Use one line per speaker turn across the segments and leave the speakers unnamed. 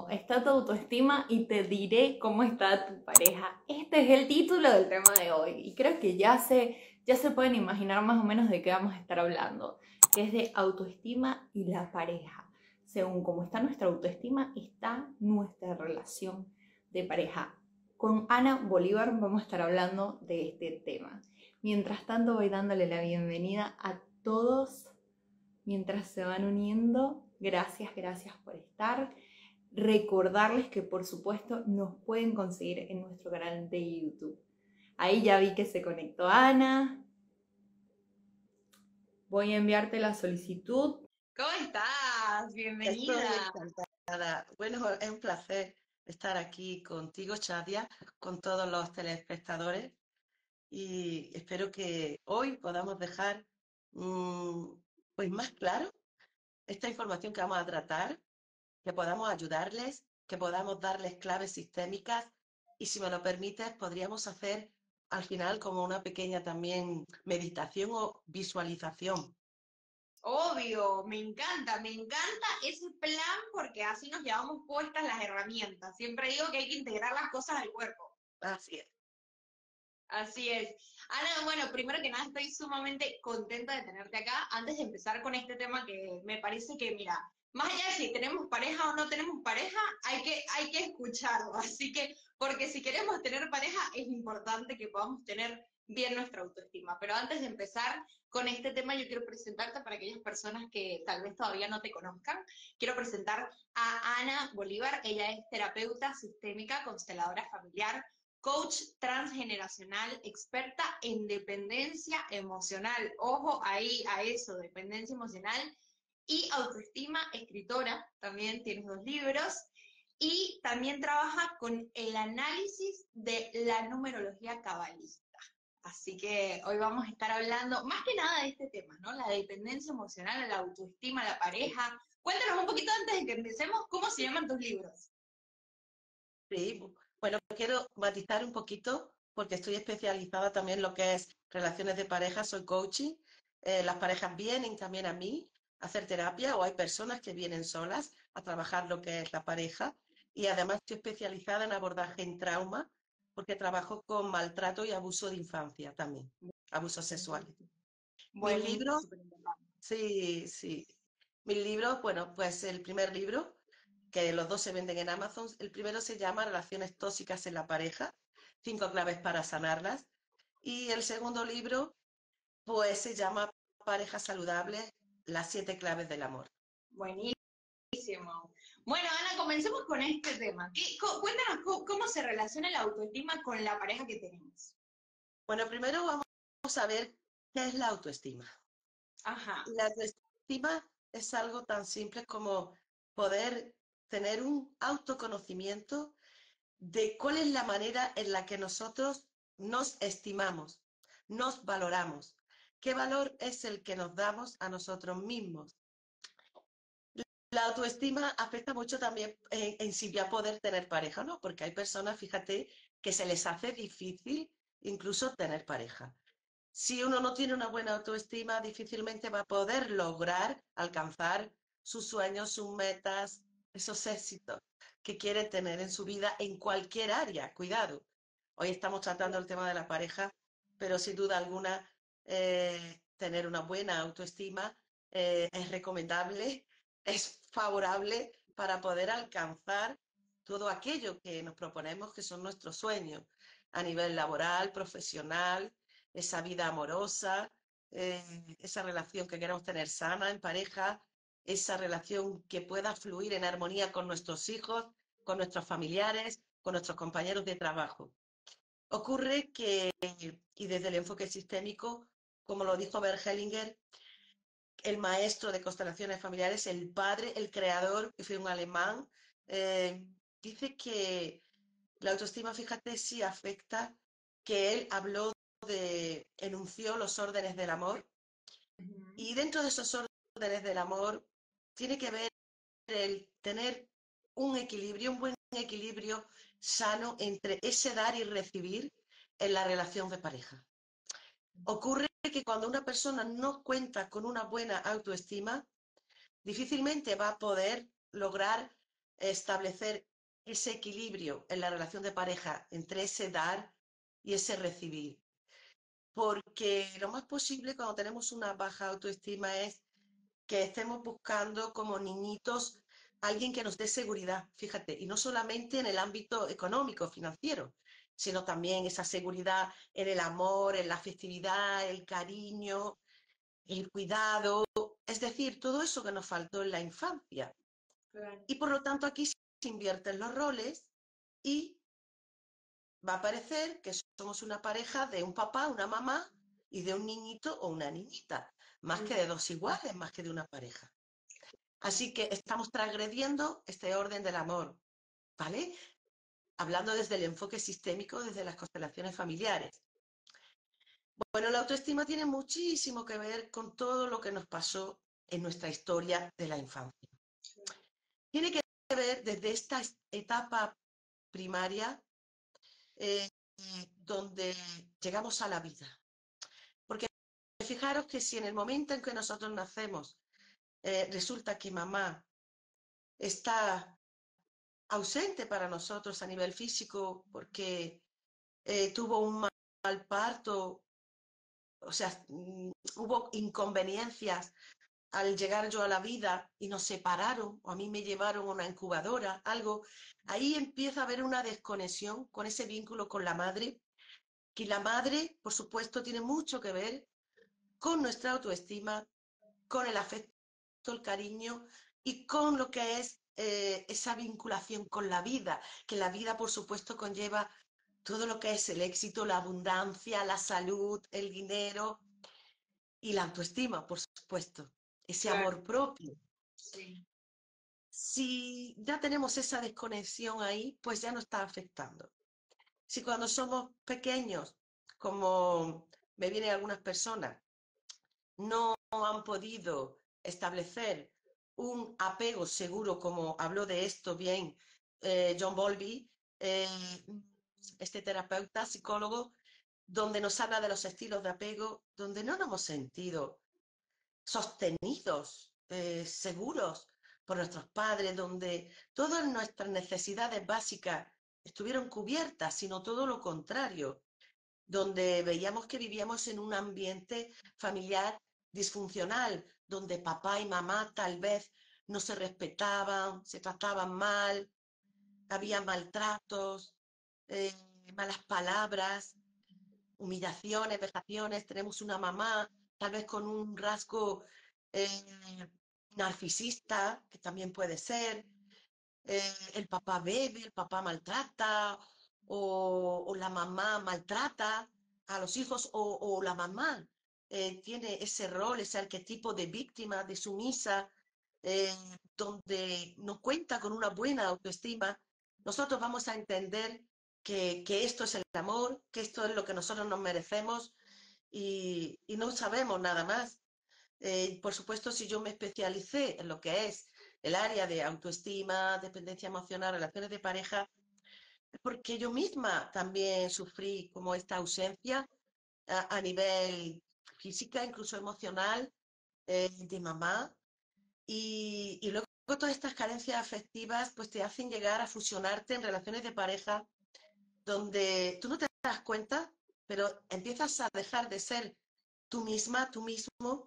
cómo está tu autoestima y te diré cómo está tu pareja. Este es el título del tema de hoy y creo que ya se pueden imaginar más o menos de qué vamos a estar hablando, que es de autoestima y la pareja. Según cómo está nuestra autoestima, está nuestra relación de pareja. Con Ana Bolívar vamos a estar hablando de este tema. Mientras tanto, voy dándole la bienvenida a todos mientras se van uniendo. Gracias por estar. Recordarles que por supuesto nos pueden conseguir en nuestro canal de YouTube. Ahí ya vi que se conectó Ana. Voy a enviarte la solicitud. ¿Cómo estás?
Estoy
Bienvenida.
encantada. Bueno, es un placer estar aquí contigo, Shadia, con todos los telespectadores y espero que hoy podamos dejar mm, pues más claro esta información que vamos a tratar, que podamos ayudarles, que podamos darles claves sistémicas y si me lo permites podríamos hacer al final como una pequeña también meditación o visualización.
Obvio, me encanta ese plan porque así nos llevamos puestas las herramientas. Siempre digo que hay que integrar las cosas al cuerpo.
Así es.
Así es. Ana, bueno, primero que nada estoy sumamente contenta de tenerte acá. Antes de empezar con este tema que me parece que, mira, más allá de si tenemos pareja o no tenemos pareja, hay que escucharlo. Así que, porque si queremos tener pareja, es importante que podamos tener bien nuestra autoestima. Pero antes de empezar con este tema, yo quiero presentarte para aquellas personas que tal vez todavía no te conozcan. Quiero presentar a Ana Bolívar. Ella es terapeuta sistémica, consteladora familiar, coach transgeneracional, experta en dependencia emocional. Ojo ahí a eso, dependencia emocional y autoestima, escritora, también tienes 2 libros y también trabaja con el análisis de la numerología cabalista. Así que hoy vamos a estar hablando más que nada de este tema, ¿no? La dependencia emocional, la autoestima, la pareja. Cuéntanos un poquito antes de que empecemos, ¿cómo se llaman tus libros?
Sí, bueno, quiero matizar un poquito porque estoy especializada también en lo que es relaciones de pareja, soy coaching. Las parejas vienen también a mí a hacer terapia o hay personas que vienen solas a trabajar lo que es la pareja y además estoy especializada en abordaje en trauma porque trabajo con maltrato y abuso de infancia también, abusos sexuales. Mis
Buenísimo,
libros,
súper importante.
sí, sí. Mis libros, bueno, pues el primer libro que los dos se venden en Amazon. El primero se llama Relaciones tóxicas en la pareja, 5 claves para sanarlas. Y el segundo libro, pues se llama Parejas saludables, las 7 claves del amor.
Buenísimo. Bueno, Ana, comencemos con este tema. Cuéntanos cómo se relaciona la autoestima con la pareja que tenemos.
Bueno, primero vamos a ver qué es la autoestima.
Ajá.
La autoestima es algo tan simple como poder tener un autoconocimiento de cuál es la manera en la que nosotros nos estimamos, nos valoramos, qué valor es el que nos damos a nosotros mismos. La autoestima afecta mucho también en si ya poder tener pareja, ¿no? Porque hay personas, fíjate, que se les hace difícil incluso tener pareja. Si uno no tiene una buena autoestima, difícilmente va a poder lograr alcanzar sus sueños, sus metas, esos éxitos que quiere tener en su vida en cualquier área. Cuidado. Hoy estamos tratando el tema de la pareja, pero sin duda alguna tener una buena autoestima es recomendable, es favorable para poder alcanzar todo aquello que nos proponemos que son nuestros sueños a nivel laboral, profesional, esa vida amorosa, esa relación que queremos tener sana en pareja, esa relación que pueda fluir en armonía con nuestros hijos, con nuestros familiares, con nuestros compañeros de trabajo. Ocurre que, y desde el enfoque sistémico, como lo dijo Bert Hellinger, el maestro de constelaciones familiares, el padre, el creador, que fue un alemán, eh, dice que la autoestima, fíjate, sí afecta, que él habló enunció los órdenes del amor
Ujú.
y dentro de esos órdenes del amor tiene que ver el tener un equilibrio, un buen equilibrio sano entre ese dar y recibir en la relación de pareja. Ocurre que cuando una persona no cuenta con una buena autoestima, difícilmente va a poder lograr establecer ese equilibrio en la relación de pareja entre ese dar y ese recibir. Porque lo más posible cuando tenemos una baja autoestima es que estemos buscando como niñitos alguien que nos dé seguridad, fíjate, y no solamente en el ámbito económico, financiero, sino también esa seguridad en el amor, en la afectividad, el cariño, el cuidado, es decir, todo eso que nos faltó en la infancia.
Claro.
Y por lo tanto aquí se invierten los roles y va a parecer que somos una pareja de un papá, una mamá y de un niñito o una niñita, más que de dos iguales, más que de una pareja. Así que estamos transgrediendo este orden del amor, ¿vale? Hablando desde el enfoque sistémico, desde las constelaciones familiares. Bueno, la autoestima tiene muchísimo que ver con todo lo que nos pasó en nuestra historia de la infancia. Tiene que ver desde esta etapa primaria eh, donde llegamos a la vida. Porque fijaros que si en el momento en que nosotros nacemos resulta que mamá está ausente para nosotros a nivel físico porque tuvo un mal parto, o sea, hubo inconveniencias al llegar yo a la vida y nos separaron, o a mí me llevaron a una incubadora, algo, ahí empieza a haber una desconexión con ese vínculo con la madre, que la madre, por supuesto, tiene mucho que ver con nuestra autoestima, con el afecto, el cariño y con lo que es esa vinculación con la vida, que la vida, por supuesto, conlleva todo lo que es el éxito, la abundancia, la salud, el dinero y la autoestima, por supuesto, ese
Claro,
amor propio.
sí.
Si ya tenemos esa desconexión ahí, pues ya nos está afectando. Si cuando somos pequeños, como me vienen algunas personas, no han podido establecer un apego seguro, como habló de esto bien John Bowlby, eh, este terapeuta, psicólogo, donde nos habla de los estilos de apego, donde no nos hemos sentido sostenidos, seguros por nuestros padres, donde todas nuestras necesidades básicas estuvieron cubiertas, sino todo lo contrario, donde veíamos que vivíamos en un ambiente familiar disfuncional, donde papá y mamá tal vez no se respetaban, se trataban mal, había maltratos, eh, malas palabras, humillaciones, vejaciones. Tenemos una mamá tal vez con un rasgo eh, narcisista, que también puede ser, el papá bebe, el papá maltrata, o la mamá maltrata a los hijos, o la mamá tiene ese rol, ese arquetipo de víctima, de sumisa, eh, donde no cuenta con una buena autoestima, nosotros vamos a entender que esto es el amor, que esto es lo que nosotros nos merecemos y no sabemos nada más. Por supuesto, si yo me especialicé en lo que es el área de autoestima, dependencia emocional, relaciones de pareja, es porque yo misma también sufrí como esta ausencia a nivel física, incluso emocional, de mamá. Y luego todas estas carencias afectivas pues te hacen llegar a fusionarte en relaciones de pareja donde tú no te das cuenta, pero empiezas a dejar de ser tú misma, tú mismo,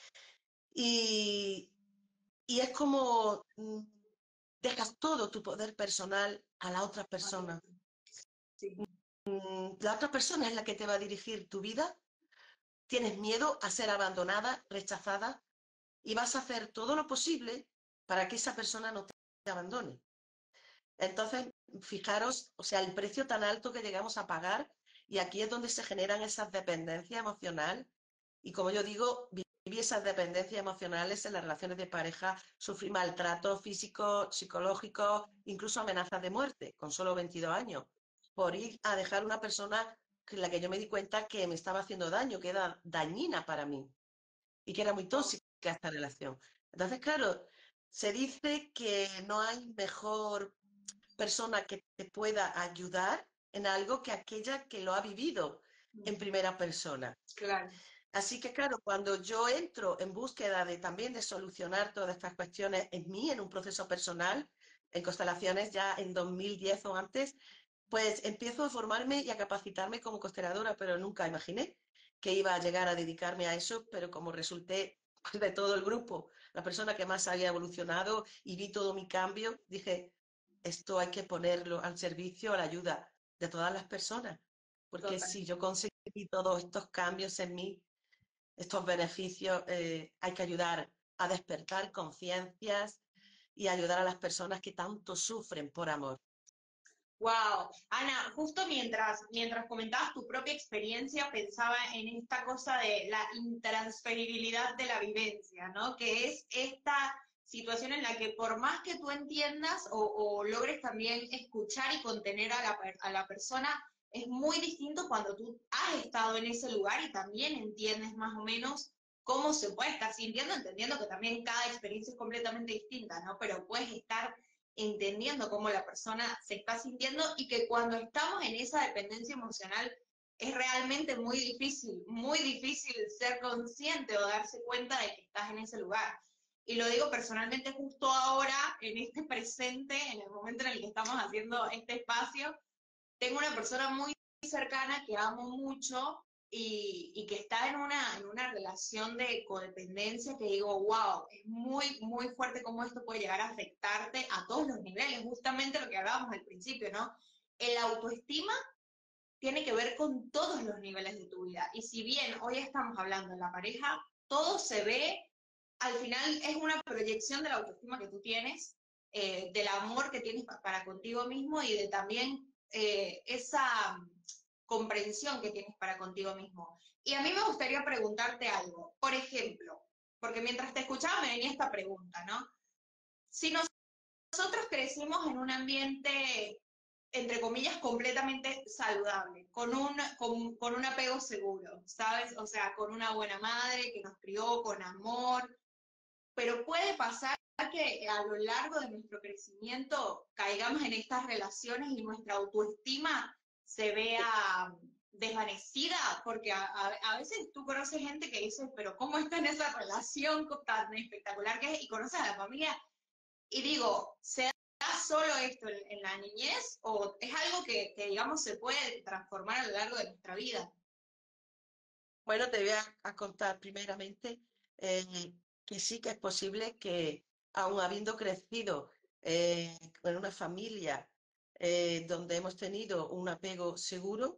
y, y es como dejas todo tu poder personal a la otra persona.
Sí,
La otra persona es la que te va a dirigir tu vida. Tienes miedo a ser abandonada, rechazada, y vas a hacer todo lo posible para que esa persona no te abandone. Entonces, fijaros, o sea, el precio tan alto que llegamos a pagar, y aquí es donde se generan esas dependencias emocionales. Y como yo digo, viví esas dependencias emocionales en las relaciones de pareja, sufrí maltrato físico, psicológico, incluso amenazas de muerte, con solo 22 años, por ir a dejar una persona en la que yo me di cuenta que me estaba haciendo daño, que era dañina para mí y que era muy
wow,
tóxica esta relación. Entonces, claro, se dice que no hay mejor persona que te pueda ayudar en algo que aquella que lo ha vivido en primera persona.
claro,
Así que claro, cuando yo entro en búsqueda de también de solucionar todas estas cuestiones en mí, en un proceso personal, en constelaciones ya en 2010 o antes, pues empiezo a formarme y a capacitarme como consteladora, pero nunca imaginé que iba a llegar a dedicarme a eso, pero como resulté pues, de todo el grupo, la persona que más había evolucionado y vi todo mi cambio, dije, esto hay que ponerlo al servicio, a la ayuda de todas las personas, porque
Total.
si yo conseguí todos estos cambios en mí, estos beneficios, hay que ayudar a despertar conciencias y ayudar a las personas que tanto sufren por amor.
Wow, Ana, justo mientras comentabas tu propia experiencia, pensaba en esta cosa de la intransferibilidad de la vivencia, ¿no? Que es esta situación en la que por más que tú entiendas o logres también escuchar y contener a a la persona, es muy distinto cuando tú has estado en ese lugar y también entiendes más o menos cómo se puede estar sintiendo, entendiendo que también cada experiencia es completamente distinta, ¿no? Pero puedes estar entendiendo cómo la persona se está sintiendo y que cuando estamos en esa dependencia emocional es realmente muy difícil ser consciente o darse cuenta de que estás en ese lugar. Y lo digo personalmente justo ahora, en este presente, en el momento en el que estamos haciendo este espacio, tengo una persona muy cercana que amo mucho y que está en una relación de codependencia que digo, wow, es muy fuerte cómo esto puede llegar a afectarte a todos los niveles, justamente lo que hablábamos al principio, ¿no? El autoestima tiene que ver con todos los niveles de tu vida. Y si bien hoy estamos hablando en la pareja, todo se ve, al final es una proyección de la autoestima que tú tienes, del amor que tienes para contigo mismo y de también esa comprensión que tienes para contigo mismo. Y a mí me gustaría preguntarte algo. Por ejemplo, porque mientras te escuchaba me venía esta pregunta, ¿no? Si nosotros crecimos en un ambiente, entre comillas, completamente saludable, con un apego seguro, ¿sabes? O sea, con una buena madre que nos crió con amor, pero puede pasar que a lo largo de nuestro crecimiento caigamos en estas relaciones y nuestra autoestima se vea desvanecida, porque a veces tú conoces gente que dice, pero ¿cómo está en esa relación tan espectacular que es? Y conoces a la familia y digo, ¿se da solo esto en la niñez o es algo que, digamos, se puede transformar a lo largo de nuestra vida?
Bueno, te voy a contar primeramente que sí que es posible que, aun habiendo crecido en una familia donde hemos tenido un apego seguro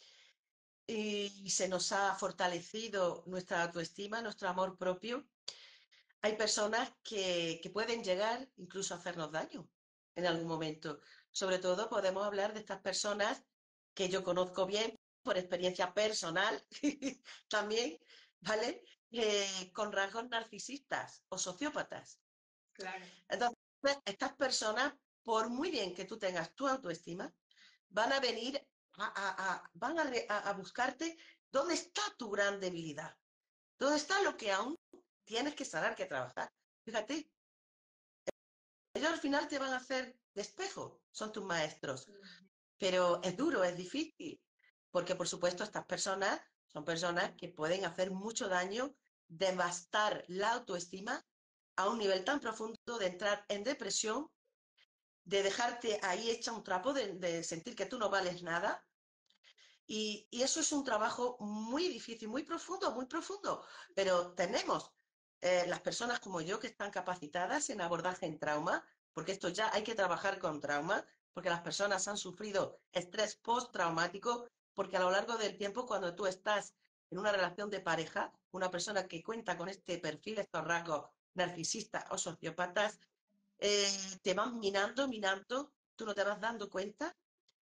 y se nos ha fortalecido nuestra autoestima, nuestro amor propio, hay personas que pueden llegar incluso a hacernos daño en algún momento. Sobre todo podemos hablar de estas personas que yo conozco bien por experiencia personal también, ¿vale? Con rasgos narcisistas o sociópatas.
Claro.
Entonces, estas personas, por muy bien que tú tengas tu autoestima, van a venir a buscarte dónde está tu gran debilidad, dónde está lo que aún tienes que saber que trabajar. Fíjate, ellos al final te van a hacer de espejo, son tus maestros, pero es duro, es difícil, porque por supuesto estas personas son personas que pueden hacer mucho daño, devastar la autoestima a un nivel tan profundo de entrar en depresión, de dejarte ahí hecha un trapo, de sentir que tú no vales nada. Y eso es un trabajo muy difícil, muy profundo, pero tenemos las personas como yo que están capacitadas en abordaje en trauma, porque esto ya hay que trabajar con trauma, porque las personas han sufrido estrés postraumático, porque a lo largo del tiempo cuando tú estás en una relación de pareja, una persona que cuenta con este perfil, estos rasgos narcisistas o sociópatas, te van minando, tú no te vas dando cuenta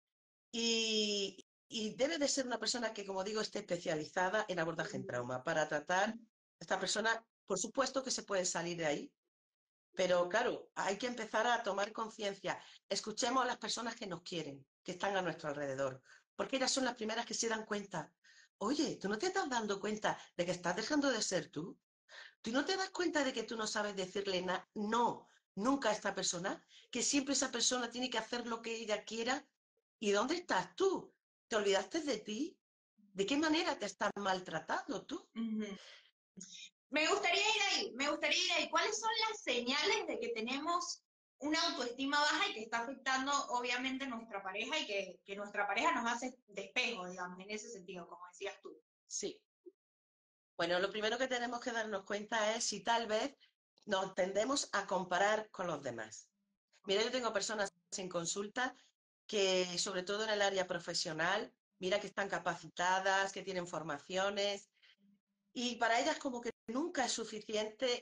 y debe de ser una persona que, como digo, esté especializada en abordaje en trauma para tratar a esta persona. Por supuesto que se puede salir de ahí, pero claro, hay que empezar a tomar conciencia. Escuchemos a las personas que nos quieren, que están a nuestro alrededor, porque ellas son las primeras que se dan cuenta. Oye, ¿tú no te estás dando cuenta de que estás dejando de ser tú? ¿Tú no te das cuenta de que tú no sabes decirle no nunca a esta persona? Que siempre esa persona tiene que hacer lo que ella quiera. ¿Y dónde estás tú? ¿Te olvidaste de ti? ¿De qué manera te estás maltratando tú?
Ujú. Me gustaría ir ahí, me gustaría ir ahí. ¿Cuáles son las señales de que tenemos una autoestima baja y que está afectando obviamente nuestra pareja y que nuestra pareja nos hace de espejo, digamos, en ese sentido, como decías tú.
Sí. Bueno, lo primero que tenemos que darnos cuenta es si tal vez nos tendemos a comparar con los demás. Mira, yo tengo personas en consulta que, sobre todo en el área profesional, mira que están capacitadas, que tienen formaciones, y para ellas como que nunca es suficiente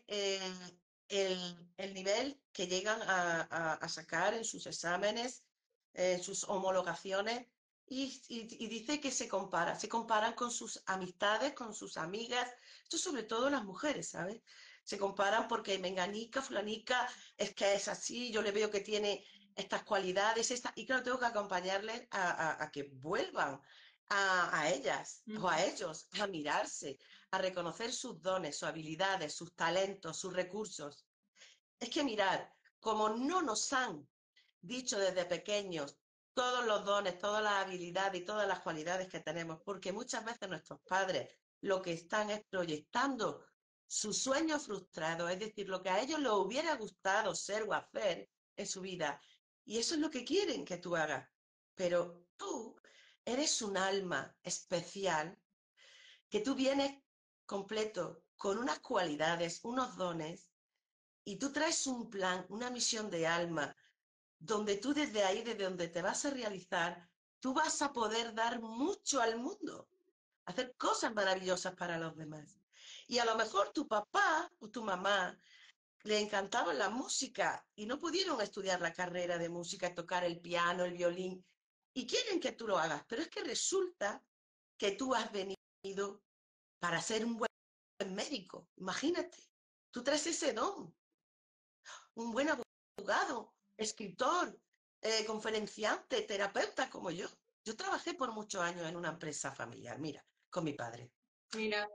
el nivel que llegan a sacar en sus exámenes, en sus homologaciones, y dice que se comparan con sus amistades, con sus amigas, esto sobre todo las mujeres, ¿sabes? Se comparan porque menganica, fulanica, es que es así, yo le veo que tiene estas cualidades, y claro, tengo que acompañarles a que vuelvan a ellas o a ellos a mirarse, a reconocer sus dones, sus habilidades, sus talentos, sus recursos. Es que mirar, como no nos han dicho desde pequeños todos los dones, todas las habilidades y todas las cualidades que tenemos, porque muchas veces nuestros padres lo que están es proyectando su sueño frustrado, es decir, lo que a ellos les hubiera gustado ser o hacer en su vida. Y eso es lo que quieren que tú hagas. Pero tú eres un alma especial, que tú vienes completo con unas cualidades, unos dones, y tú traes un plan, una misión de alma, donde tú desde ahí, desde donde te vas a realizar, tú vas a poder dar mucho al mundo, hacer cosas maravillosas para los demás. Y a lo mejor tu papá o tu mamá le encantaba la música y no pudieron estudiar la carrera de música, tocar el piano, el violín, y quieren que tú lo hagas, pero es que resulta que tú has venido para ser un buen médico. Imagínate, tú traes ese don, un buen abogado, escritor, conferenciante, terapeuta como yo. Yo trabajé por muchos años en una empresa familiar, mira, con mi padre.
Mira,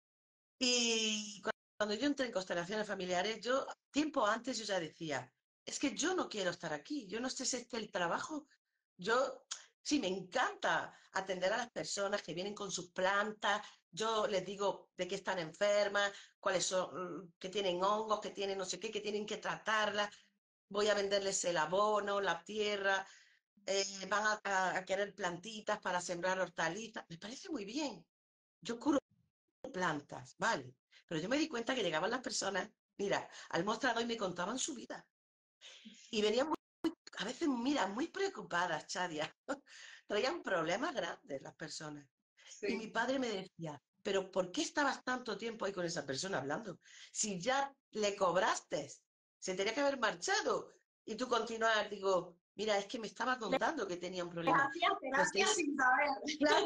Y cuando yo entré en constelaciones familiares, yo, tiempo antes yo ya decía, es que yo no quiero estar aquí, yo no sé si este es el trabajo. Yo, sí, me encanta atender a las personas que vienen con sus plantas, yo les digo de qué están enfermas, cuáles son, que tienen hongos, que tienen no sé qué, que tienen que tratarlas, voy a venderles el abono, la tierra, van a querer plantitas para sembrar hortalizas, me parece muy bien. Yo curo plantas, vale. Pero yo me di cuenta que llegaban las personas, mira, al mostrador y me contaban su vida. Y venían a veces, mira, muy preocupadas, Chadia. Traían problemas grandes las personas. Y mi
sí.
padre me decía, pero ¿por qué estabas tanto tiempo ahí con esa persona hablando? Si ya le cobraste, se tenía que haber marchado. Y tú continuar, digo, mira, es que me estaba
Les
contando que tenía un problema.
hacías
Pues
terapia
es,
sin saber.
claro,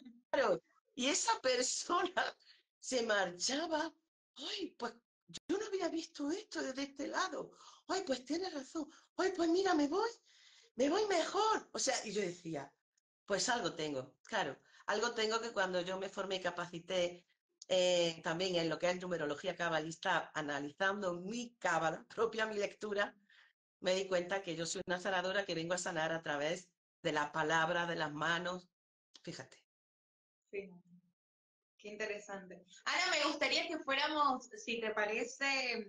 y esa persona se marchaba. Ay, pues yo no había visto esto desde este lado. Ay, pues tienes razón. Ay, pues mira, me voy mejor. O sea, y yo decía, pues algo tengo, claro, algo tengo que cuando yo me formé y capacité también en lo que es numerología cabalista, analizando mi cábala propia, mi lectura, me di cuenta que yo soy una sanadora que vengo a sanar a través de la palabra, de las manos. Fíjate.
Sí, qué interesante. Ana, me gustaría que fuéramos, si te parece,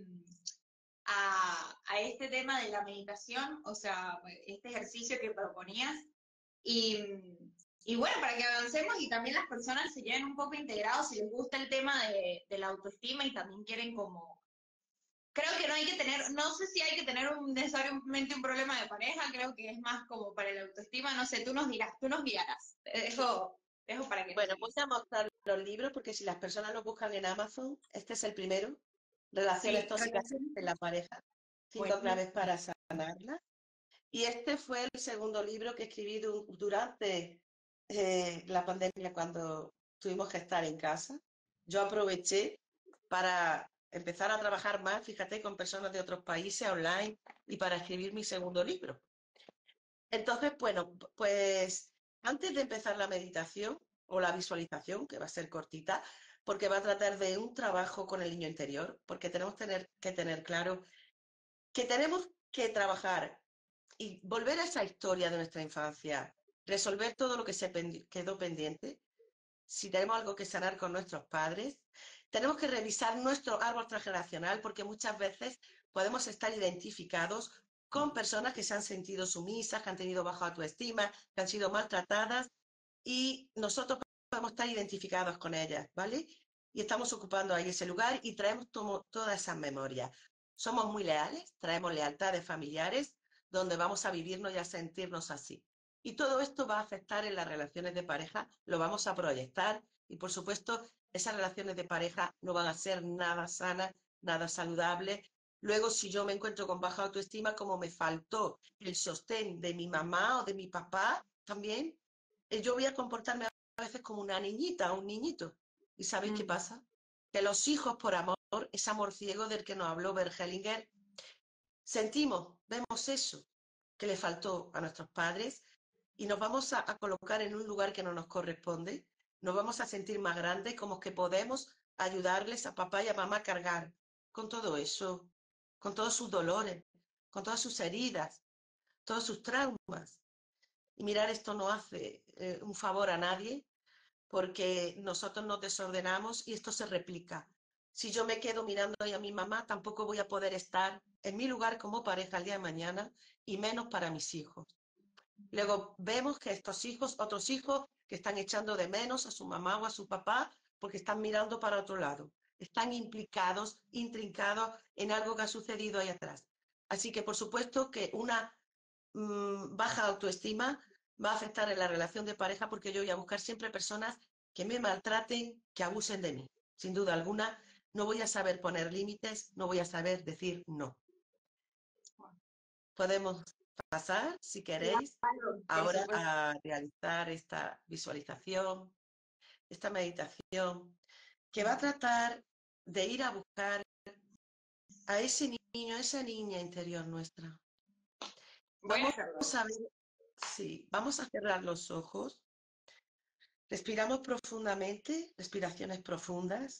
a este tema de la meditación, o sea, este ejercicio que proponías. Y, y bueno, para que avancemos y también las personas se lleven un poco integrados si les gusta el tema de la autoestima y también quieren como... Creo que no hay que tener, no sé si hay que tener necesariamente un problema de pareja, creo que es más como para la autoestima, no sé, tú nos dirás, tú nos guiarás. Te dejo para que nos
Bueno, voy
guíes.
a mostrar los libros porque si las personas lo buscan en Amazon, este es el primero, Relaciones
Sí,
tóxicas
relaciones.
en la pareja, 5 claves
Buenísimo.
para sanarla. Y este fue el segundo libro que escribí durante la pandemia cuando tuvimos que estar en casa. Yo aproveché para empezar a trabajar más, fíjate, con personas de otros países online y para escribir mi segundo libro. Entonces, bueno, pues antes de empezar la meditación o la visualización, que va a ser cortita, porque va a tratar de un trabajo con el niño interior, porque tenemos que tener claro que tenemos que trabajar y volver a esa historia de nuestra infancia, resolver todo lo que quedó pendiente. Si tenemos algo que sanar con nuestros padres, tenemos que revisar nuestro árbol transgeneracional porque muchas veces podemos estar identificados con personas que se han sentido sumisas, que han tenido baja autoestima, que han sido maltratadas y nosotros podemos estar identificados con ellas, ¿vale? Y estamos ocupando ahí ese lugar y traemos todas esas memorias. Somos muy leales, traemos lealtades familiares donde vamos a vivirnos y a sentirnos así. Y todo esto va a afectar en las relaciones de pareja, lo vamos a proyectar y, por supuesto, esas relaciones de pareja no van a ser nada sanas, nada saludables. Luego, si yo me encuentro con baja autoestima, como me faltó el sostén de mi mamá o de mi papá también, yo voy a comportarme a veces como una niñita o un niñito. ¿Y sabéis qué pasa? Que los hijos, por amor, ese amor ciego del que nos habló Bert Hellinger, sentimos, vemos eso que le faltó a nuestros padres y nos vamos a colocar en un lugar que no nos corresponde, nos vamos a sentir más grandes, como que podemos ayudarles a papá y a mamá a cargar con todo eso, con todos sus dolores, con todas sus heridas, todos sus traumas. Y mirar, esto no hace un favor a nadie porque nosotros nos desordenamos y esto se replica. Si yo me quedo mirando a mi mamá, tampoco voy a poder estar en mi lugar como pareja el día de mañana y menos para mis hijos. Luego vemos que estos hijos, otros hijos que están echando de menos a su mamá o a su papá porque están mirando para otro lado. Están implicados, intrincados en algo que ha sucedido ahí atrás. Así que, por supuesto, que una baja autoestima va a afectar en la relación de pareja porque yo voy a buscar siempre personas que me maltraten, que abusen de mí. Sin duda alguna, no voy a saber poner límites, no voy a saber decir no. Podemos pasar, si queréis,
Claro, por
ahora
supuesto.
a realizar esta visualización, esta meditación, que va a tratar de ir a buscar a ese niño, a esa niña interior nuestra.
Voy a
Vamos
hacerlo.
a ver, sí, vamos a cerrar los ojos. Respiramos profundamente, respiraciones profundas,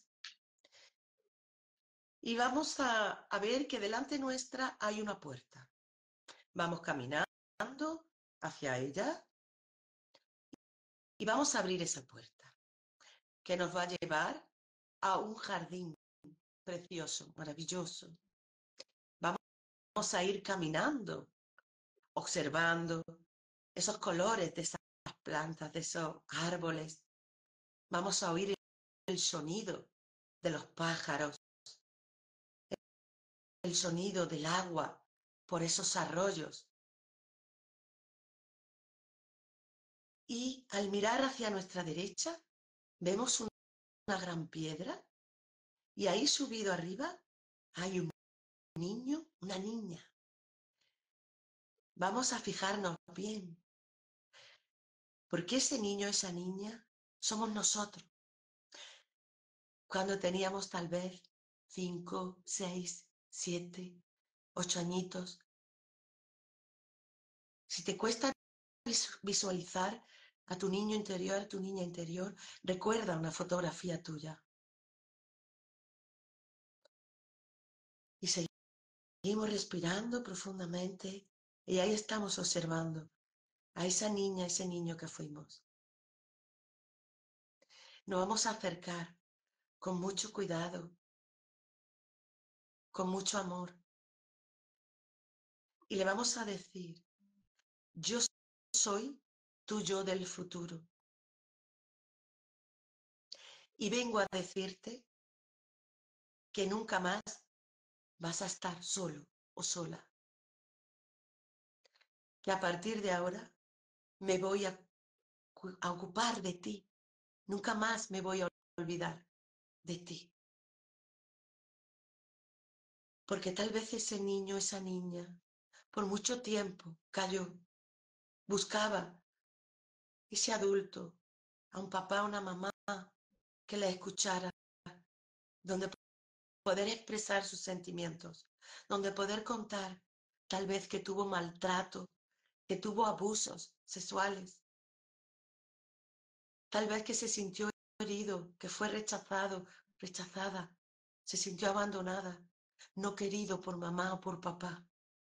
y vamos a ver que delante nuestra hay una puerta. Vamos caminando hacia ella y vamos a abrir esa puerta, que nos va a llevar a un jardín precioso, maravilloso. Vamos a ir caminando, observando esos colores de esas plantas, de esos árboles. Vamos a oír el sonido de los pájaros, el sonido del agua por esos arroyos. Y al mirar hacia nuestra derecha, vemos una gran piedra y ahí subido arriba hay un niño, una niña. Vamos a fijarnos bien, porque ese niño, esa niña, somos nosotros. Cuando teníamos tal vez 5, 6, 7, 8 añitos. Si te cuesta visualizar a tu niño interior, a tu niña interior, recuerda una fotografía tuya. Y seguimos respirando profundamente y ahí estamos observando a esa niña, ese niño que fuimos. Nos vamos a acercar con mucho cuidado, con mucho amor, y le vamos a decir: yo soy tu yo del futuro y vengo a decirte que nunca más vas a estar solo o sola, que a partir de ahora me voy a ocupar de ti, nunca más me voy a olvidar de ti. Porque tal vez ese niño, esa niña, por mucho tiempo cayó, buscaba ese adulto, a un papá, a una mamá que la escuchara, donde poder expresar sus sentimientos, donde poder contar tal vez que tuvo maltrato, que tuvo abusos sexuales, tal vez que se sintió herido, que fue rechazado, rechazada, se sintió abandonada, no querido por mamá o por papá.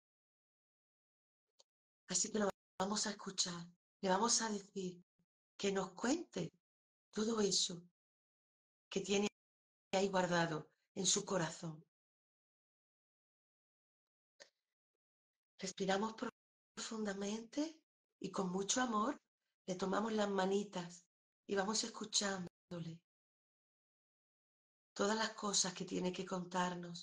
Así que lo vamos a escuchar, le vamos a decir que nos cuente todo eso que tiene ahí guardado en su corazón. Respiramos profundamente y con mucho amor le tomamos las manitas y vamos escuchándole todas las cosas que tiene que contarnos.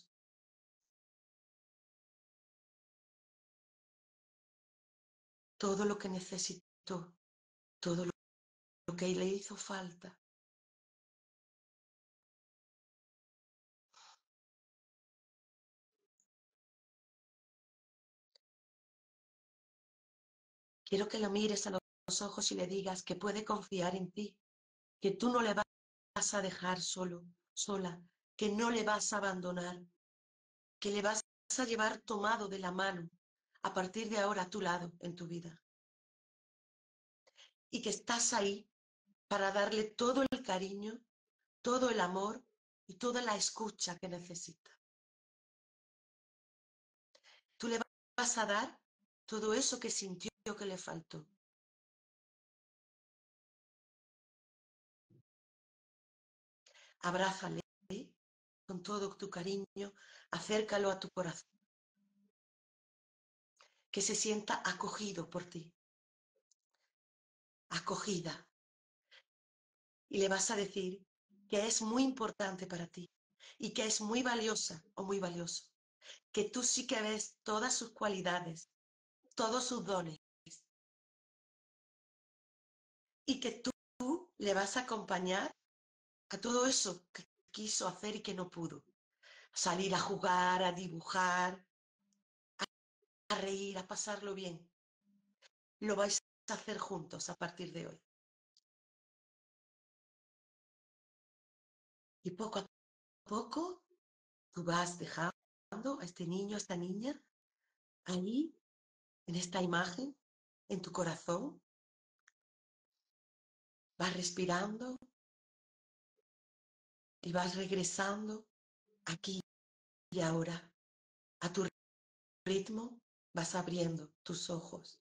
Todo lo que necesitó, todo lo que le hizo falta. Quiero que lo mires a los ojos y le digas que puede confiar en ti, que tú no le vas a dejar solo, sola, que no le vas a abandonar, que le vas a llevar tomado de la mano a partir de ahora a tu lado en tu vida. Y que estás ahí para darle todo el cariño, todo el amor y toda la escucha que necesita. Tú le vas a dar todo eso que sintió que le faltó. Abrázale con todo tu cariño, acércalo a tu corazón, que se sienta acogido por ti, acogida. Y le vas a decir que es muy importante para ti y que es muy valiosa o muy valioso, que tú sí que ves todas sus cualidades, todos sus dones y que tú le vas a acompañar a todo eso que quiso hacer y que no pudo. Salir a jugar, a dibujar, a reír, a pasarlo bien. Lo vais a hacer juntos a partir de hoy. Y poco a poco tú vas dejando a este niño, a esta niña, ahí, en esta imagen, en tu corazón. Vas respirando y vas regresando aquí y ahora. A tu ritmo vas abriendo tus ojos.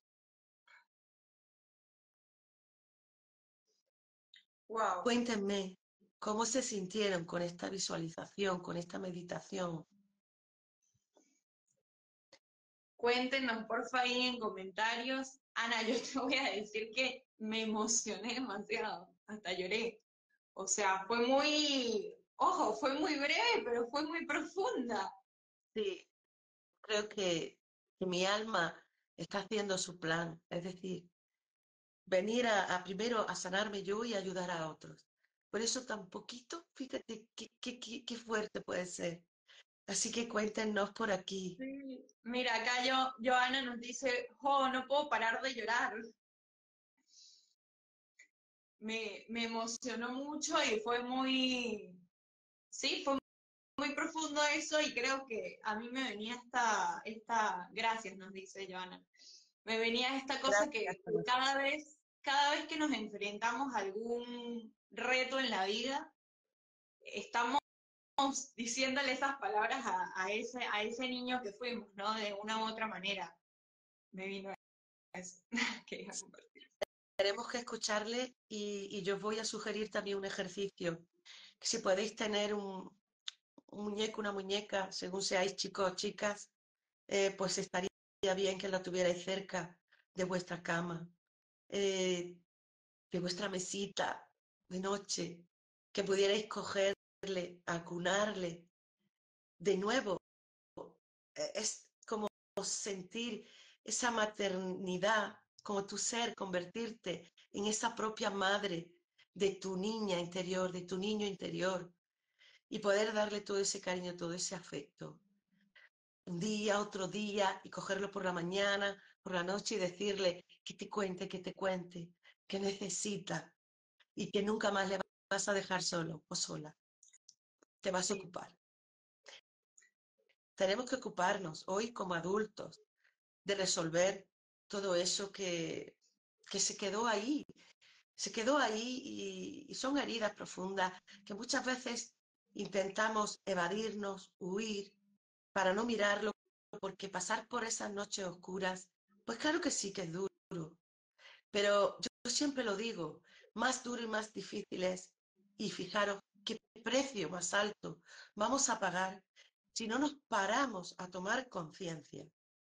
Wow.
Cuéntenme cómo se sintieron con esta visualización, con esta meditación.
Cuéntenos porfa ahí en comentarios. Ana, yo te voy a decir que me emocioné demasiado, hasta lloré. O sea, fue muy, ojo, fue muy breve, pero fue muy profunda.
Sí, creo que mi alma está haciendo su plan, es decir, venir a primero a sanarme yo y ayudar a otros. Por eso tan poquito, fíjate qué fuerte puede ser. Así que cuéntenos por aquí.
Sí. Mira, acá Joana nos dice, oh, no puedo parar de llorar. Me emocionó mucho y fue muy, sí, fue muy profundo eso y creo que a mí me venía gracias nos dice Joana, me venía esta cosa
Gracias,
que
corazón.
cada vez que nos enfrentamos a algún reto en la vida, estamos diciéndole esas palabras a ese niño que fuimos, ¿no? De una u otra manera. Me vino eso. Quería compartir.
Tenemos que escucharle y yo os voy a sugerir también un ejercicio. Si podéis tener un muñeco, una muñeca, según seáis chicos o chicas, pues estaría bien que la tuvierais cerca de vuestra cama, de vuestra mesita de noche, que pudierais cogerle, acunarle. De nuevo, es como sentir esa maternidad, como tu ser, convertirte en esa propia madre de tu niña interior, de tu niño interior, y poder darle todo ese cariño, todo ese afecto. Un día, otro día, y cogerlo por la mañana, por la noche y decirle que te cuente, que necesita y que nunca más le vas a dejar solo o sola. Te vas a
Sí,
ocupar. Tenemos que ocuparnos hoy como adultos de resolver todo eso que se quedó ahí y son heridas profundas que muchas veces intentamos evadirnos, huir, para no mirarlo, porque pasar por esas noches oscuras, pues claro que sí que es duro, pero yo siempre lo digo, más duro y más difícil es, y fijaros qué precio más alto vamos a pagar si no nos paramos a tomar conciencia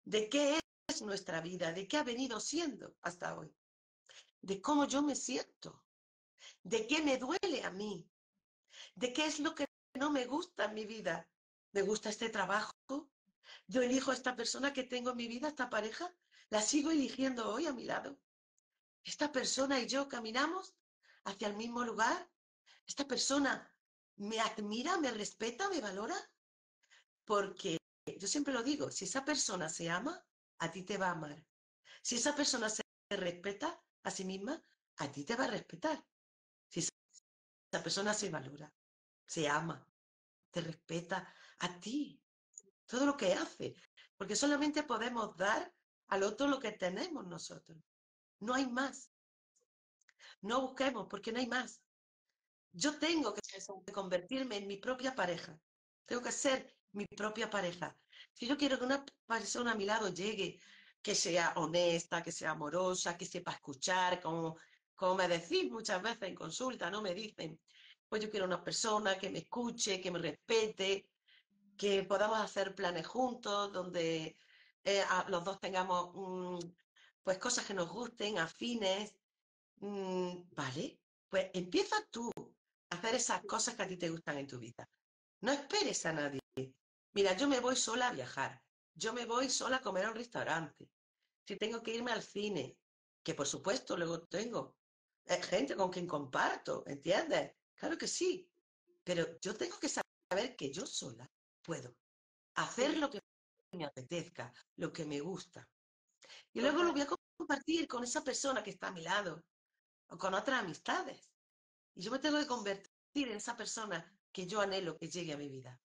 de qué es nuestra vida, de qué ha venido siendo hasta hoy, de cómo yo me siento, de qué me duele a mí, de qué es lo que no me gusta en mi vida. ¿Me gusta este trabajo? ¿Yo elijo a esta persona que tengo en mi vida, esta pareja? ¿La sigo eligiendo hoy a mi lado? ¿Esta persona y yo caminamos hacia el mismo lugar? ¿Esta persona me admira, me respeta, me valora? Porque yo siempre lo digo, si esa persona se ama, a ti te va a amar. Si esa persona se respeta a sí misma, a ti te va a respetar. Si esa persona se valora, se ama, te respeta a ti, todo lo que hace. Porque solamente podemos dar al otro lo que tenemos nosotros. No hay más. No busquemos porque no hay más. Yo tengo que
Eso.
convertirme en mi propia pareja. Tengo que ser mi propia pareja. Si yo quiero que una persona a mi lado llegue, que sea honesta, que sea amorosa, que sepa escuchar, como me decís muchas veces en consulta, ¿no? Me dicen, pues yo quiero una persona que me escuche, que me respete, que podamos hacer planes juntos, donde los dos tengamos pues cosas que nos gusten, afines. Vale, pues empieza tú a hacer esas cosas que a ti te gustan en tu vida. No esperes a nadie. Mira, yo me voy sola a viajar. Yo me voy sola a comer a un restaurante. Si tengo que irme al cine, que por supuesto luego tengo gente con quien comparto, ¿entiendes? Claro que sí, pero yo tengo que saber que yo sola puedo hacer
Sí,
lo que me apetezca, lo que me gusta. Y luego lo
total.
voy a compartir con esa persona que está a mi lado o con otras amistades. Y yo me tengo que convertir en esa persona que yo anhelo que llegue a mi vida.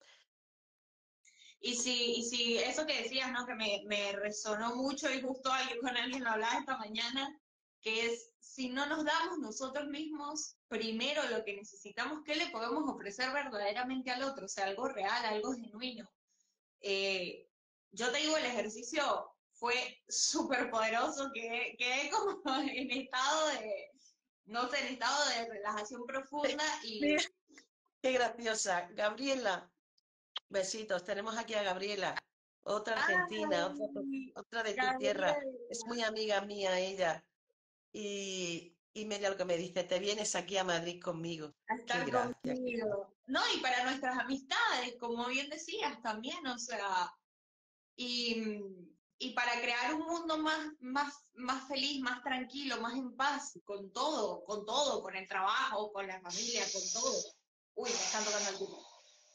Y si eso que decías, ¿no? Que me resonó mucho y justo con alguien lo hablaba esta mañana, que es, si no nos damos nosotros mismos primero lo que necesitamos, ¿qué le podemos ofrecer verdaderamente al otro? O sea, algo real, algo genuino. Eh, yo te digo, el ejercicio fue súper poderoso, quedé como en estado de, no sé, en estado de relajación profunda y
Mira, qué graciosa. Gabriela, besitos. Tenemos aquí a Gabriela, otra argentina,
¡ay!
otra de tu tierra. Es
Gabriela,
muy amiga mía ella. Y mira lo que me dice, te vienes aquí a Madrid conmigo.
a
Qué
estar
gracia.
conmigo. No, y para nuestras amistades, como bien decías también, o sea, y, y para crear un mundo más feliz, más tranquilo, más en paz, con todo, con el trabajo, con la familia, con todo. Uy, me están tocando el timbre.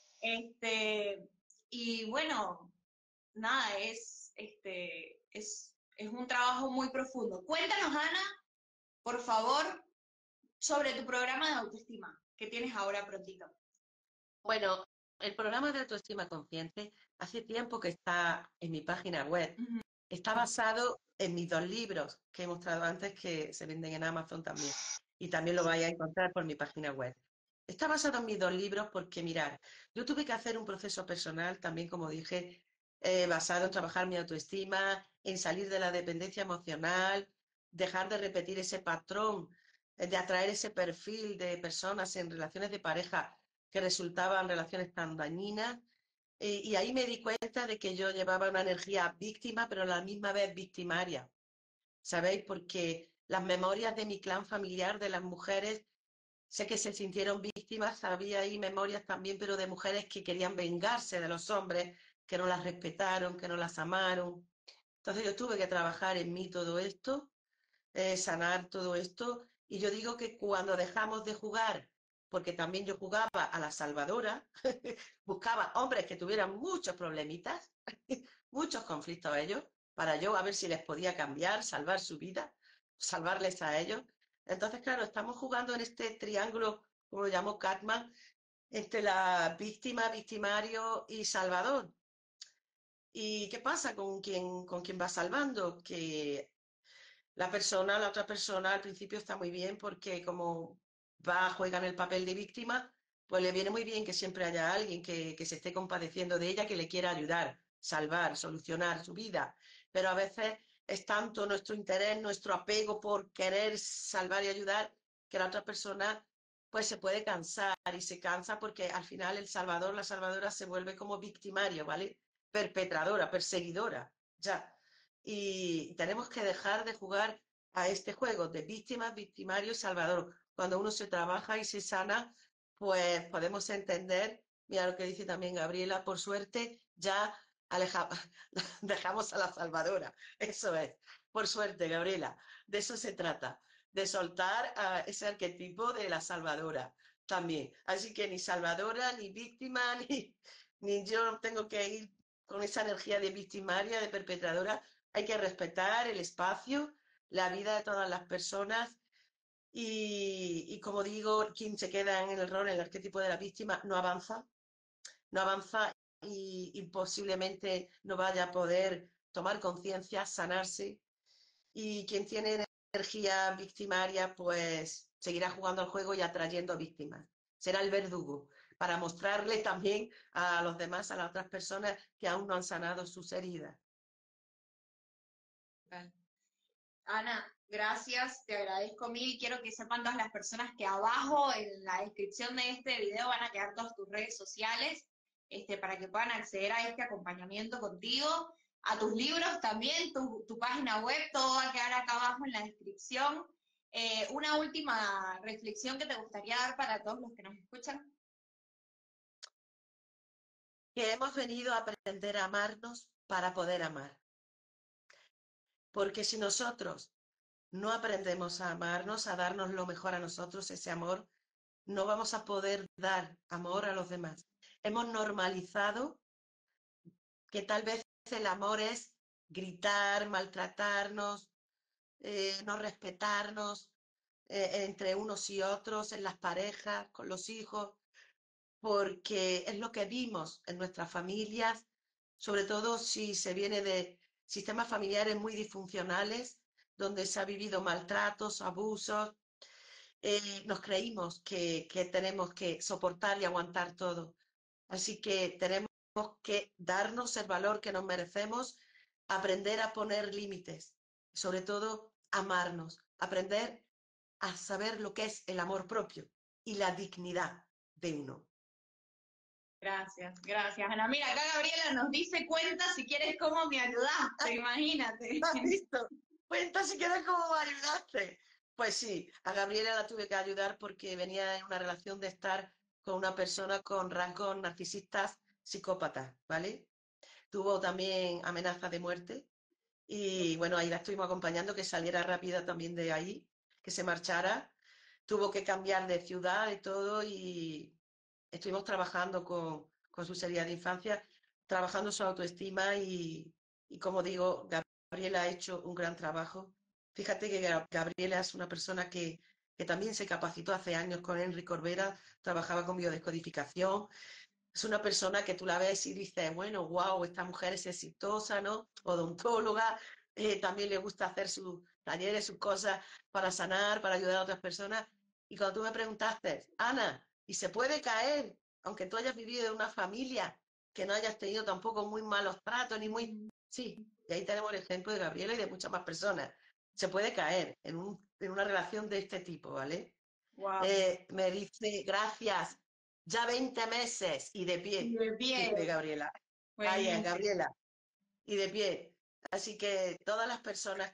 Y bueno, nada, es un trabajo muy profundo. Cuéntanos, Ana, por favor, sobre tu programa de autoestima que tienes ahora prontito.
Bueno, el programa de autoestima consciente hace tiempo que está en mi página web.
Ujú.
Está basado en mis 2 libros que he mostrado antes que se venden en Amazon también. Y también lo vais a encontrar por mi página web. Está basado en mis 2 libros porque, mirad, yo tuve que hacer un proceso personal también, como dije, basado en trabajar mi autoestima, en salir de la dependencia emocional, dejar de repetir ese patrón, de atraer ese perfil de personas en relaciones de pareja que resultaban relaciones tan dañinas. Y ahí me di cuenta de que yo llevaba una energía víctima, pero a la misma vez victimaria, ¿sabéis? Porque las memorias de mi clan familiar, de las mujeres, sé que se sintieron víctimas, había ahí memorias también, pero de mujeres que querían vengarse de los hombres, que no las respetaron, que no las amaron. Entonces yo tuve que trabajar en mí todo esto, sanar todo esto, y yo digo que cuando dejamos de jugar, porque también yo jugaba a la salvadora, buscaba hombres que tuvieran muchos problemitas, muchos conflictos a ellos, para yo a ver si les podía cambiar, salvar su vida, salvarles a ellos. Entonces, claro, estamos jugando en este triángulo, como lo llamó Catman, entre la víctima, victimario y salvador. ¿Y qué pasa con quien va salvando? Que la otra persona al principio está muy bien porque como juega en el papel de víctima, pues le viene muy bien que siempre haya alguien que se esté compadeciendo de ella, que le quiera ayudar, salvar, solucionar su vida. Pero a veces es tanto nuestro interés, nuestro apego por querer salvar y ayudar, que la otra persona pues se puede cansar y se cansa porque al final el salvador, la salvadora se vuelve como victimario, ¿vale? Perpetradora, perseguidora. ya. Y tenemos que dejar de jugar a este juego de víctimas, victimario y salvador. Cuando uno se trabaja y se sana, pues podemos entender, mira lo que dice también Gabriela, por suerte ya aleja, dejamos a la salvadora. Eso es, por suerte, Gabriela. De eso se trata, de soltar a ese arquetipo de la salvadora también. Así que ni salvadora, ni víctima, ni yo tengo que ir con esa energía de victimaria, de perpetradora. Hay que respetar el espacio, la vida de todas las personas y como digo, quien se queda en el rol, en el arquetipo de la víctima, no avanza, no avanza y posiblemente no vaya a poder tomar conciencia, sanarse. Y quien tiene energía victimaria, pues seguirá jugando al juego y atrayendo víctimas. Será el verdugo para mostrarle también a los demás, a las otras personas que aún no han sanado sus heridas.
Ana, gracias, te agradezco mil y quiero que sepan todas las personas que abajo en la descripción de este video van a quedar todas tus redes sociales, para que puedan acceder a este acompañamiento contigo, a tus libros también, tu página web, todo va a quedar acá abajo en la descripción. Una última reflexión que te gustaría dar para todos los que nos escuchan.
Que hemos venido a aprender a amarnos para poder amar. Porque si nosotros no aprendemos a amarnos, a darnos lo mejor a nosotros, ese amor, no vamos a poder dar amor a los demás. Hemos normalizado que tal vez el amor es gritar, maltratarnos, no respetarnos entre unos y otros, en las parejas, con los hijos, porque es lo que vimos en nuestras familias, sobre todo si se viene de sistemas familiares muy disfuncionales, donde se ha vivido maltratos, abusos. Nos creímos que tenemos que soportar y aguantar todo. Así que tenemos que darnos el valor que nos merecemos, aprender a poner límites, sobre todo amarnos, aprender a saber lo que es el amor propio y la dignidad de uno.
Gracias, gracias, Ana. Mira, acá Gabriela nos dice, cuenta si quieres cómo me ayudaste, imagínate.
¿Has visto? Cuenta si quieres cómo me ayudaste. Pues sí, a Gabriela la tuve que ayudar porque venía en una relación de estar con una persona con rasgos narcisistas psicópatas, ¿vale? Tuvo también amenazas de muerte y bueno, ahí la estuvimos acompañando que saliera rápida también de ahí, que se marchara. Tuvo que cambiar de ciudad y todo y estuvimos trabajando con su herida de infancia, trabajando su autoestima y como digo, Gabriela ha hecho un gran trabajo. Fíjate que Gabriela es una persona que también se capacitó hace años con Enrique Corbera, trabajaba con biodescodificación. Es una persona que tú la ves y dices, bueno, wow, esta mujer es exitosa, ¿no? Odontóloga, también le gusta hacer sus talleres, sus cosas para sanar, para ayudar a otras personas. Y cuando tú me preguntaste, Ana, ¿y se puede caer, aunque tú hayas vivido en una familia que no hayas tenido tampoco muy malos tratos, ni muy... Sí, y ahí tenemos el ejemplo de Gabriela y de muchas más personas. Se puede caer en una relación de este tipo, ¿vale?
Wow.
Me dice, gracias, ya 20 meses y de
Y
pie,
de pie,
dice Gabriela. Ahí es,
buenísimo.
Gabriela, y de pie. Así que todas las personas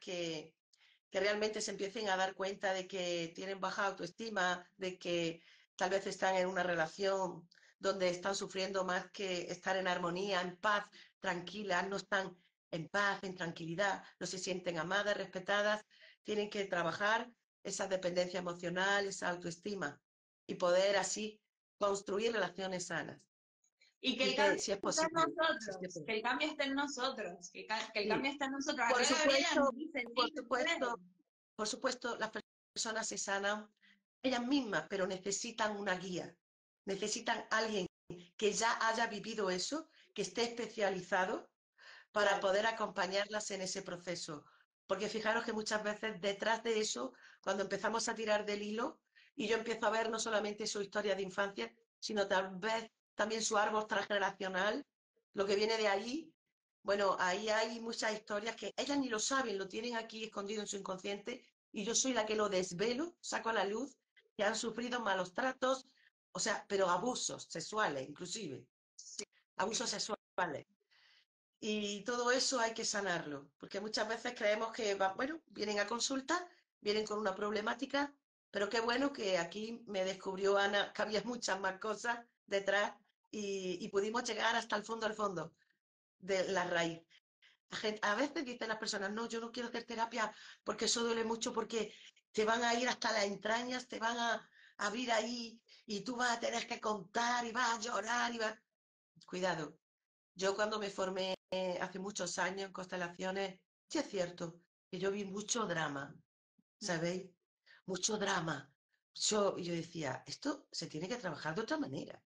que realmente se empiecen a dar cuenta de que tienen baja autoestima, de que tal vez están en una relación donde están sufriendo más que estar en armonía, en paz, tranquilas, no están en paz, en tranquilidad, no se sienten amadas, respetadas, tienen que trabajar esa dependencia emocional, esa autoestima y poder así construir relaciones sanas.
Y que
Y
el
que
cambio
si es
está en
posible, si es
nosotros,
posible.
que el cambio está en nosotros, que el
Sí,
cambio está en nosotros. Acá
por
Gabriela
supuesto,
nos dice,
por
sí, se puede.
supuesto, por supuesto, las personas se sanan ellas mismas, pero necesitan una guía, necesitan alguien que ya haya vivido eso, que esté especializado para
Claro.
poder acompañarlas en ese proceso. Porque fijaros que muchas veces detrás de eso, cuando empezamos a tirar del hilo, y yo empiezo a ver no solamente su historia de infancia, sino tal vez también su árbol transgeneracional, lo que viene de ahí, bueno, ahí hay muchas historias que ellas ni lo saben, lo tienen aquí escondido en su inconsciente, y yo soy la que lo desvelo, saco a la luz, que han sufrido malos tratos, o sea, pero abusos sexuales inclusive, abusos sexuales. Y todo eso hay que sanarlo, porque muchas veces creemos que, bueno, vienen a consulta, vienen con una problemática, pero qué bueno que aquí me descubrió Ana que había muchas más cosas detrás y pudimos llegar hasta el fondo, al fondo de la raíz. A veces dicen las personas, no, yo no quiero hacer terapia porque eso duele mucho, porque te van a ir hasta las entrañas, te van a abrir ahí y tú vas a tener que contar y vas a llorar y vas... Cuidado, yo cuando me formé hace muchos años en constelaciones, sí es cierto que yo vi mucho drama, ¿sabéis? Mucho drama. Y yo decía, esto se tiene que trabajar de otra manera.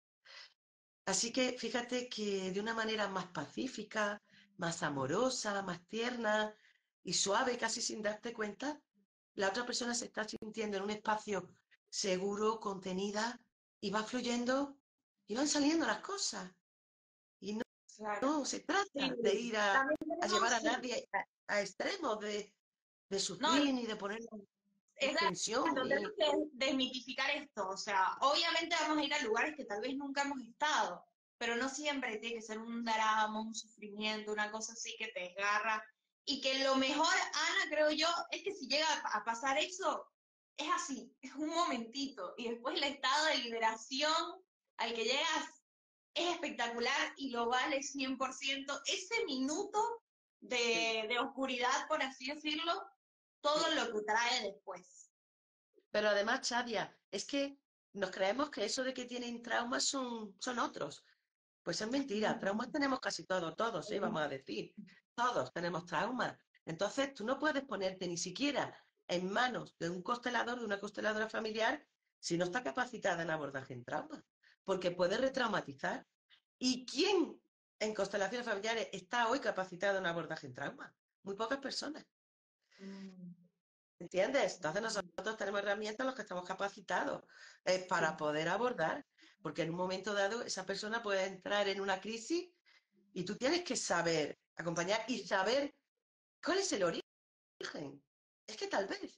Así que fíjate que de una manera más pacífica, más amorosa, más tierna y suave, casi sin darte cuenta, la otra persona se está sintiendo en un espacio seguro, contenida, y va fluyendo y van saliendo las cosas. Y no,
Claro.
no se trata
Sí,
de ir
también
a llevar
tenemos,
a
sí,
nadie a extremos de
no,
sufrir ni de poner en tensión.
exacto, tenemos que desmitificar esto, o sea, obviamente vamos a ir a lugares que tal vez nunca hemos estado, pero no siempre tiene que ser un drama, un sufrimiento, una cosa así que te desgarra, y que lo mejor, Ana, creo yo, es que si llega a pasar eso, es así, es un momentito, y después el estado de liberación al que llegas es espectacular y lo vale 100%. Ese minuto
Sí,
de oscuridad, por así decirlo, todo
sí.
lo que trae después.
Pero además, Chadia, es que nos creemos que eso de que tienen traumas son otros. Pues es mentira, traumas tenemos casi todos, vamos a decir. Todos tenemos traumas. Entonces, tú no puedes ponerte ni siquiera en manos de un constelador, de una consteladora familiar, si no está capacitada en abordaje en trauma, porque puede retraumatizar. ¿Y quién en constelaciones familiares está hoy capacitado en abordaje en trauma? Muy pocas personas.
Mm,
¿Entiendes? Entonces nosotros tenemos herramientas en las que estamos capacitados para
sí,
poder abordar, porque en un momento dado esa persona puede entrar en una crisis y tú tienes que saber acompañar y saber cuál es el origen. Es que tal vez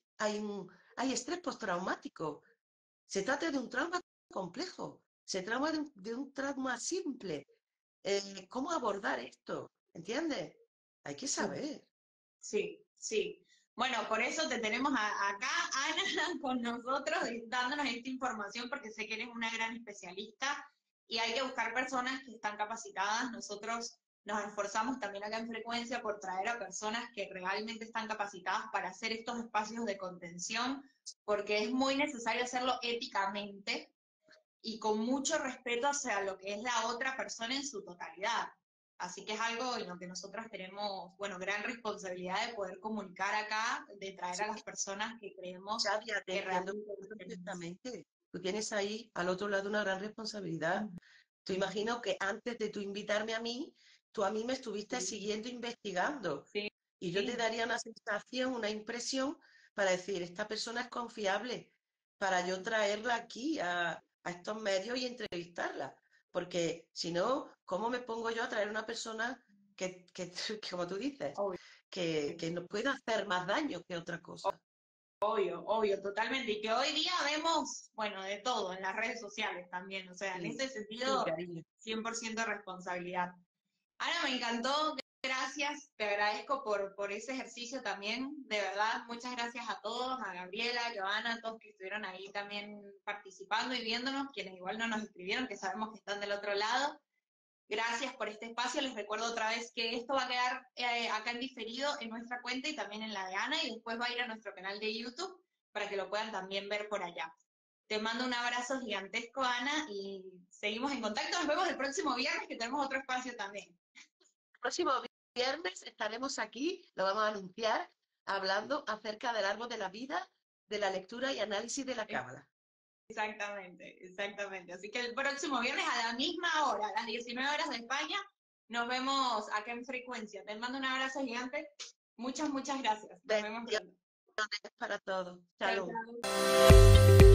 hay estrés postraumático. Se trata de un trauma complejo, se trata de un trauma simple. ¿Cómo abordar esto? ¿Entiendes? Hay que
sí,
saber.
sí, sí. Bueno, por eso te tenemos acá, Ana, con nosotros, dándonos esta información, porque sé que eres una gran especialista y hay que buscar personas que están capacitadas. Nosotros nos esforzamos también acá en Frecuencia por traer a personas que realmente están capacitadas para hacer estos espacios de contención, porque es muy necesario hacerlo éticamente y con mucho respeto hacia lo que es la otra persona en su totalidad. Así que es algo en lo que nosotros tenemos, bueno, gran responsabilidad de poder comunicar acá, de traer
Sí,
a las personas que creemos
Xavi, te
que
entiendo
realmente los tenemos.
perfectamente. Tú tienes ahí al otro lado una gran responsabilidad. Tú imagino que antes de tú invitarme a mí, tú a mí me estuviste
Sí,
siguiendo, investigando.
sí,
Y yo te
sí,
daría una sensación, una impresión para decir, esta persona es confiable, para yo traerla aquí a estos medios y entrevistarla. Porque si no, ¿cómo me pongo yo a traer una persona que, como tú dices,
obvio,
que nos pueda hacer más daño que otra cosa?
obvio, obvio, totalmente. Y que hoy día vemos, bueno, de todo en las redes sociales también. O sea, en
Sí,
ese
sí,
sentido,
cariño.
100% responsabilidad. Ana, me encantó, gracias, te agradezco por ese ejercicio también, de verdad, muchas gracias a todos, a Gabriela, a Joana, a todos que estuvieron ahí también participando y viéndonos, quienes igual no nos escribieron, que sabemos que están del otro lado. Gracias por este espacio, les recuerdo otra vez que esto va a quedar acá en diferido en nuestra cuenta y también en la de Ana, y después va a ir a nuestro canal de YouTube para que lo puedan también ver por allá. Te mando un abrazo gigantesco, Ana, y seguimos en contacto. Nos vemos el próximo viernes, que tenemos otro espacio también.
Próximo viernes estaremos aquí, lo vamos a anunciar, hablando acerca del árbol de la vida, de la lectura y análisis de la cábala.
Exactamente, exactamente. Así que el próximo viernes a la misma hora, a las 19 horas de España, nos vemos acá en Frecuencia. Te mando un abrazo gigante. Muchas, muchas gracias. Nos vemos
Bendiciones
pronto.
para todos.
Chao,
Shalom.
chao.